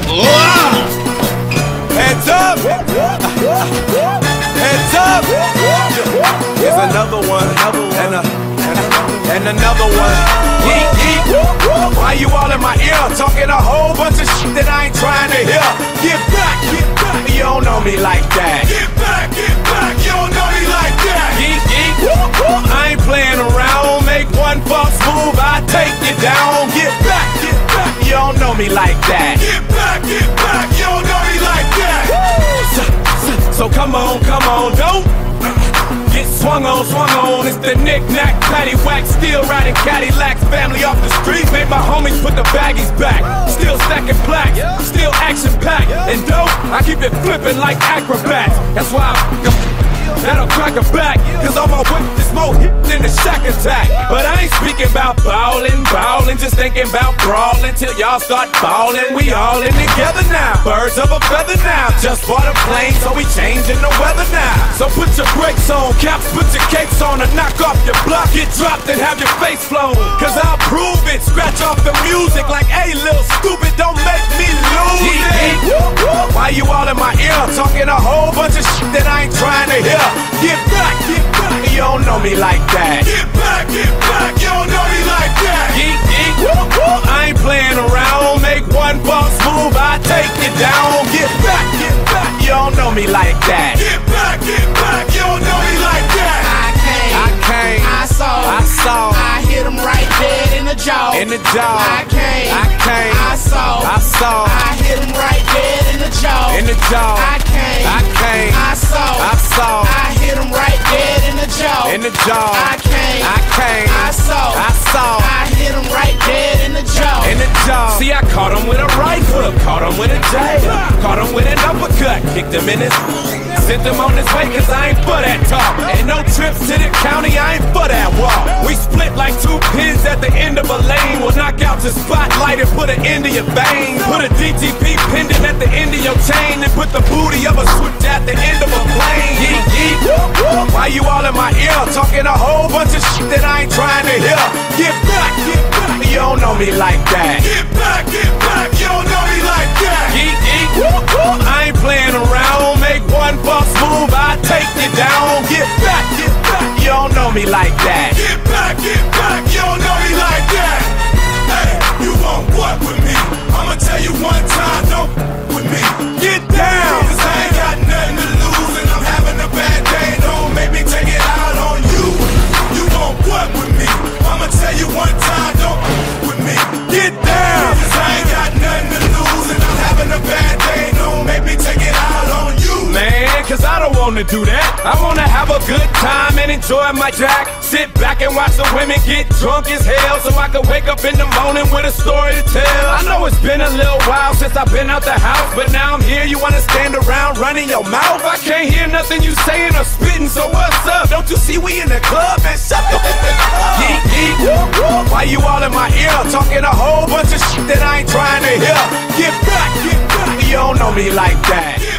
Heads up! Heads up! Here's another one, and another one. Yeet, yeet. Why you all in my ear talking a whole bunch of shit that I ain't trying to hear? Get back, you don't know me like that. Get back, you don't know me like that. Yeet, yeet. I ain't playing around. Make one false move, I take you down. Get back, you don't know me like that. Get back, you don't know me like that. So come on, don't get swung on. It's the knick-knack, paddywhack, still riding Cadillacs. Family off the street, made my homies put the baggies back. Still stacking plaques, still action-packed. And dope, I keep it flipping like acrobats. That's why that'll crack a back, cause on my whip is more hit than the Shack Attack. But I ain't speaking about ballin', just thinking about brawling till y'all start ballin'. We all in together now, birds of a feather now. Just bought a plane, so we changing the weather now. So put your brakes on, caps, put your capes on, and knock off your block. Get dropped and have your face flown, cause I'll prove it. Scratch off the music like, hey, little stupid, don't make me lose it. Why you all in my ear talking a whole bunch of shit that I ain't trying to hear? Get back, you don't know me like that. Get back, you don't know me like that. Yeet, yeet. I ain't playing around. Make one false move, I take you down. Get back, you don't know me like that. Get back, you don't know me like that. I came, I saw, I hit him right dead in the jaw. In the jaw. I came, I saw, I hit him right dead in the jaw. In the jaw. I came, I saw, I hit him right dead in the jaw. In the jaw. I came, I saw, I hit him right dead in the jaw. In the jaw. See, I caught him with a right hook, caught him with a jab, caught him with an uppercut, kicked him in his, sent him on his way, cause I ain't for that talk. And no trips to the county, I ain't for that walk. We split like two pins at the end of a lane. We'll knock out your spotlight and put an end to your vein. Put a DTP pendant at the end of your chain, and put the booty of a switch at the end of a plane. Yeet, yeet. Why you all in my ear talking a whole bunch of shit that I ain't trying to hear? Get back, you don't know me like that. Get back, you don't know me like that. Yeet, yeet. I ain't playing around. Make one false move, I take you down. Get back, you don't know me like that. Get back, you don't know me like that. Hey, you want what with me? I'ma tell you one time, don't with me. Get down, cause I ain't got nothing to lose, and I'm having a bad day. Don't make me take it out on you. You want what with me? I'ma tell you one time, don't with me. Get down, cause I ain't got nothing to lose, and I'm having a bad day. Don't make me take it out on you. Man, cause I don't wanna do that. I wanna have a good time and enjoy my jack. Sit back and watch the women get drunk as hell, so I can wake up in the morning with a story to tell. I know it's been a little while since I've been out the house, but now I'm here, you wanna stand around running your mouth? I can't hear nothing you saying or spitting, so what's up? Don't you see we in the club, man? Shut the up. Yeet, yeet. Why you all in my ear talking a whole bunch of shit that I ain't trying to hear? Get back, you don't know me like that.